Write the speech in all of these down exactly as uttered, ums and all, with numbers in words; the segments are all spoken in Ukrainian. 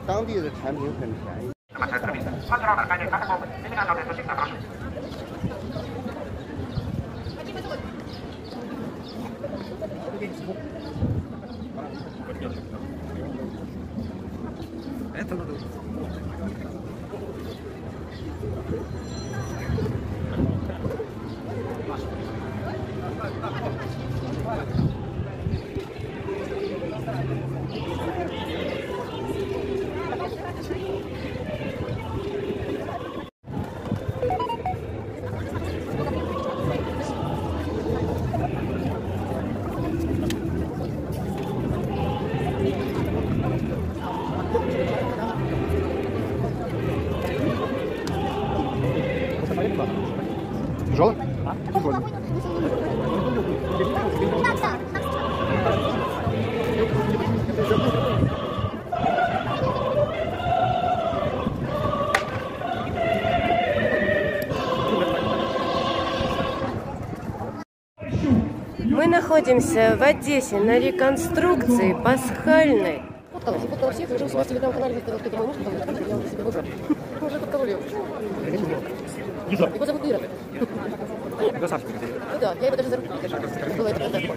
当地的产品很便宜。Это надо. Тяжело? А? Тяжело. Мы находимся в Одессе на реконструкции пасхальной. Фоткала всех, уже в своем телеграм-канале сказал, что это мой муж, потому что я себе выбрал. Мы уже подкололи его. Его зовут Ира. Красавчик. Ну да, я его даже за руку держала. Было это когда.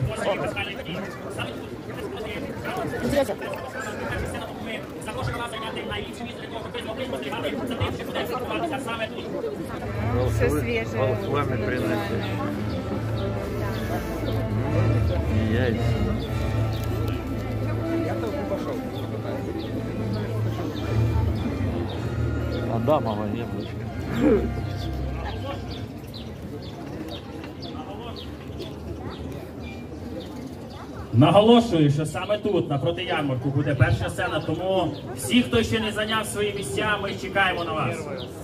Не теряйся. Все свежее. С вами приносит. Яйца. Адамова яблочко. Наголошую, що саме тут, напроти ярмарку, буде перша сцена, тому всі, хто ще не зайняв свої місця, ми чекаємо на вас.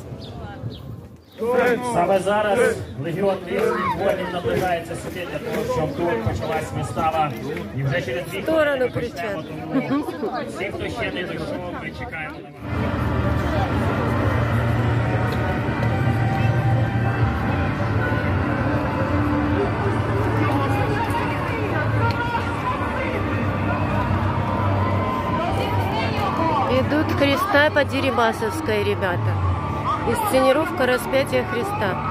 Саме зараз Легіон різних воїнів наближається сюди для того, щоб тут почалась вистава. І вже через дві хвилини почнемо, тому всі, хто ще не дійшов, ми чекаємо на вас. Идут Христа по Дерибасовской, ребята. Инсценировка распятия Христа.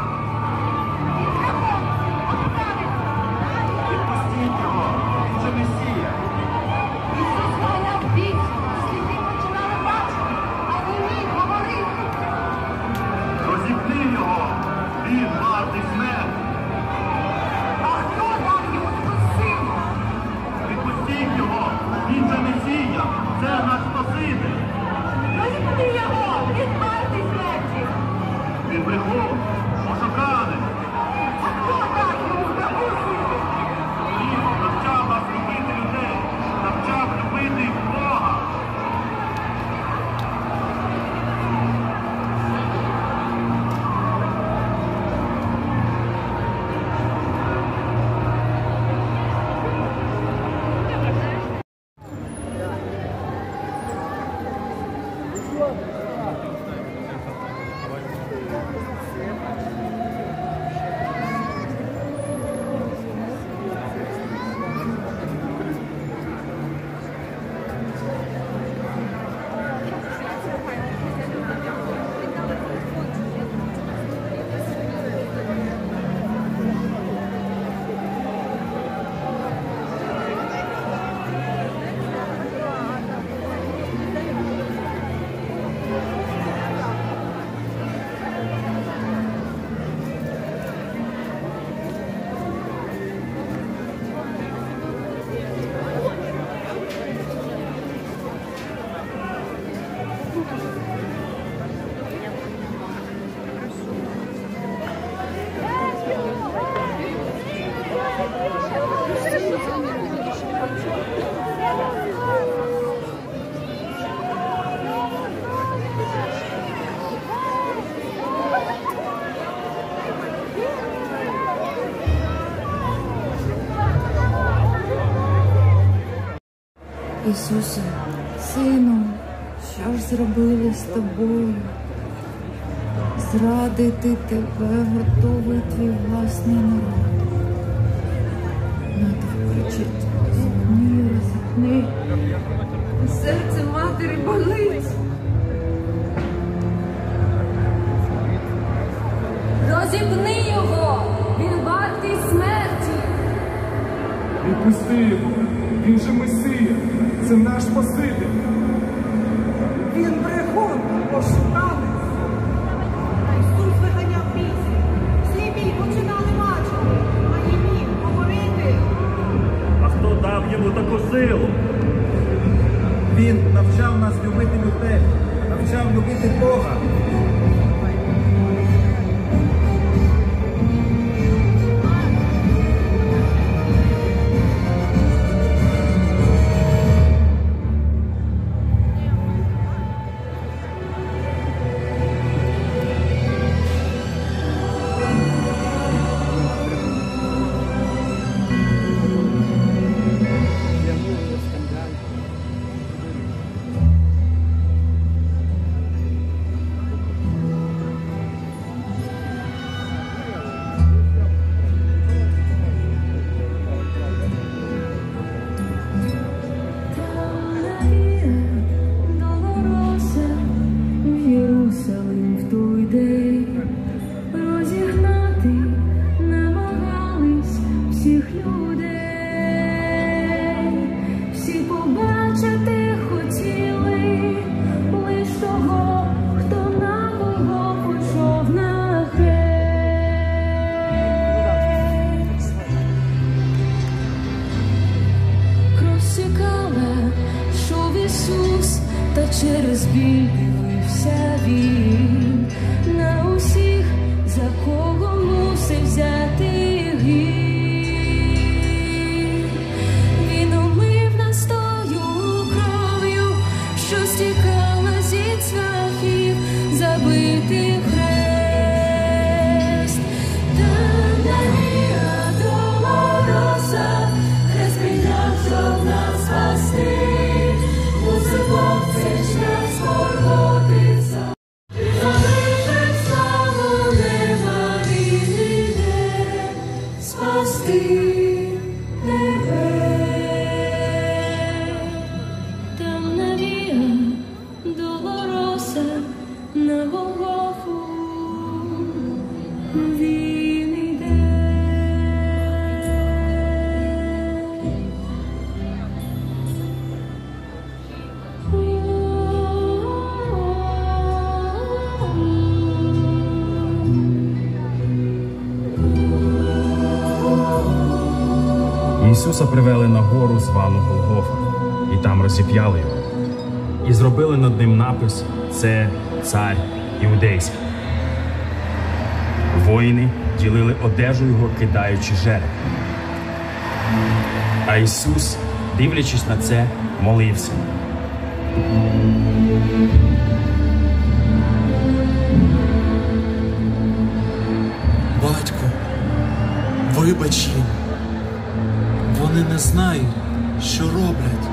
Розіпни його, він вартий смерть. А хто так його спасив? Відпустіть його, він же Месія, це наш Спаситель. Розіпни його, він вартий смерті. Він брехун, ошуканий. А хто так йому спасив? Він навчав нас любити людей, навчав любити Бога. Ісусе, Сину, що ж зробили з тобою? Зрадити тебе готовий твій власний народ. Натовпичить, згні, розіпни, серце матері болить. Відпусти його. Він же Месія. Це наш Спаситель. Він брехун, ошуканець. Ісус виганяв бісів. Сліпі починали бачити, а німі говорити. А хто дав йому таку силу? Він навчав нас любити людей, навчав любити Бога. Через біль дивився він на усіх, за кого мусив взяти гріх. Він омив нас тою кров'ю, що стікала зі цвяхів забитих хрест. Та Марія Долороса хрест прийняв, щоб нас спасти. Мусив Бог цей шлях скорботиться, і залишив славу неба, він іде спасти тебе. Темна вія Долороса на Голгофу він іде. Ісуса привели на гору, звану Голгофа, і там розіп'яли його. І зробили над ним напис «Це цар іудейський». Воїни ділили одежу його, кидаючи жереб. А Ісус, дивлячись на це, молився. Батько, вибач їм. Вони не знають, що роблять.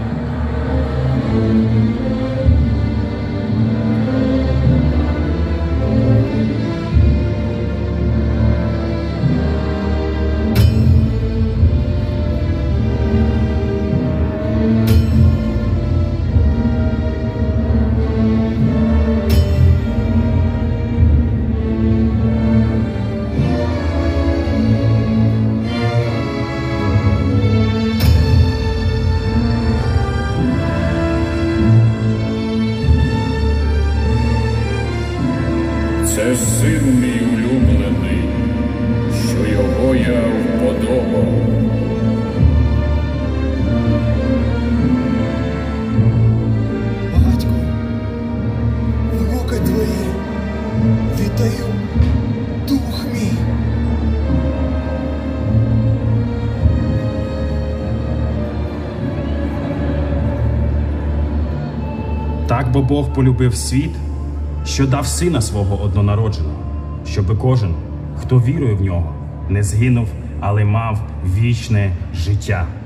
Це син мій улюблений, що його я вподобав. Батько, в руки твої віддаю дух мій. Так бо Бог полюбив світ, що дав Сина Свого однонародженого, щоби кожен, хто вірує в Нього, не згинув, але мав вічне життя.